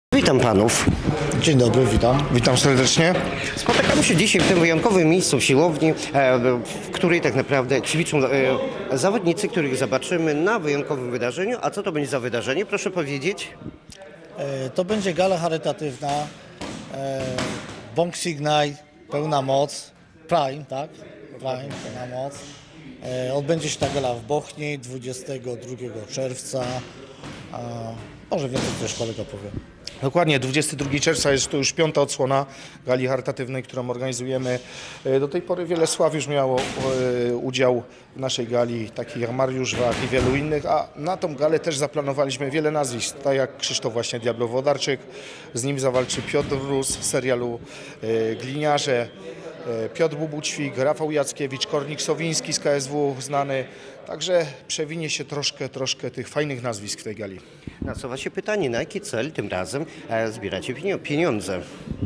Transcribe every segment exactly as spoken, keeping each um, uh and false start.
Witam panów. Dzień dobry, witam. Witam serdecznie. Spotykamy się dzisiaj w tym wyjątkowym miejscu w siłowni, e, w której tak naprawdę ćwiczą e, zawodnicy, których zobaczymy na wyjątkowym wydarzeniu. A co to będzie za wydarzenie? Proszę powiedzieć. E, To będzie gala charytatywna, e, Boxing Night, pełna moc, Prime, tak? Prime, pełna moc. E, Odbędzie się ta gala w Bochni dwudziestego drugiego czerwca. A może więcej też kolega powie. Dokładnie, dwudziestego drugiego czerwca jest to już piąta odsłona gali charytatywnej, którą organizujemy. Do tej pory wiele sław już miało udział w naszej gali, takich jak Mariusz Wach i wielu innych, a na tą galę też zaplanowaliśmy wiele nazwisk, tak jak Krzysztof właśnie Diablo-Wodarczyk, z nim zawalczy Piotr Rus z serialu Gliniarze, Piotr Bubućwik, Rafał Jackiewicz, Kornik Sowiński z K S W znany, także przewinie się troszkę, troszkę tych fajnych nazwisk w tej gali. Nasuwa się pytanie, na jaki cel tym razem e, zbieracie pieniądze?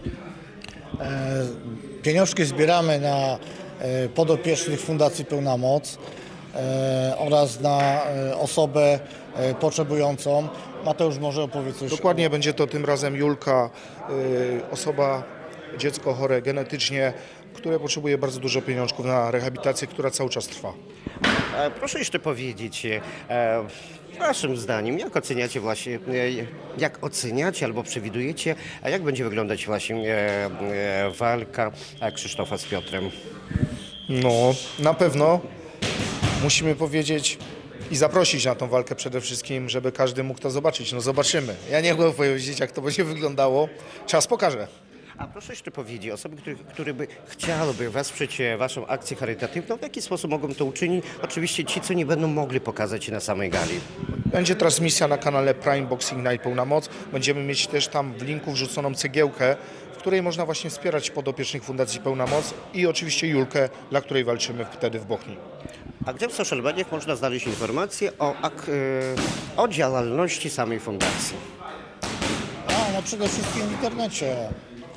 E, Pieniążki zbieramy na e, podopiecznych Fundacji Pełna Moc e, oraz na e, osobę e, potrzebującą. Mateusz może opowie coś. Dokładnie, będzie to tym razem Julka, y, osoba, dziecko chore genetycznie, które potrzebuje bardzo dużo pieniążków na rehabilitację, która cały czas trwa. E, proszę jeszcze powiedzieć, e, waszym zdaniem, jak oceniacie właśnie, e, jak oceniacie albo przewidujecie, a jak będzie wyglądać właśnie e, e, walka Krzysztofa z Piotrem? No, na pewno musimy powiedzieć i zaprosić na tą walkę przede wszystkim, żeby każdy mógł to zobaczyć. No zobaczymy. Ja nie mogę powiedzieć, jak to będzie wyglądało. Czas pokaże. A proszę jeszcze powiedzieć, osoby, które, które by chciałyby wesprzeć e, waszą akcję charytatywną, w jaki sposób mogą to uczynić? Oczywiście ci, co nie będą mogli pokazać się na samej gali. Będzie transmisja na kanale Prime Boxing Night Pełna Moc. Będziemy mieć też tam w linku wrzuconą cegiełkę, w której można właśnie wspierać podopiecznych Fundacji Pełna Moc i oczywiście Julkę, dla której walczymy wtedy w Bochni. A gdzie w social mediach można znaleźć informacje o, ak- e, o działalności samej fundacji? A, no przede wszystkim w internecie, e,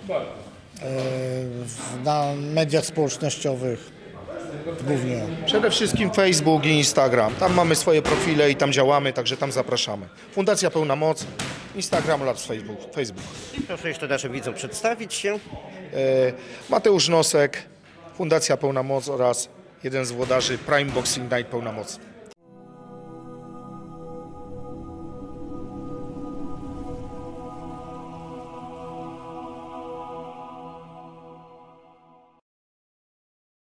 w- na mediach społecznościowych głównie. Przede wszystkim Facebook i Instagram. Tam mamy swoje profile i tam działamy, także tam zapraszamy. Fundacja Pełna Moc, Instagram oraz Facebook. Facebook. I proszę jeszcze naszym widzom przedstawić się. E, Mateusz Nosek, Fundacja Pełna Moc oraz jeden z włodarzy Prime Boxing Night Pełna Moc.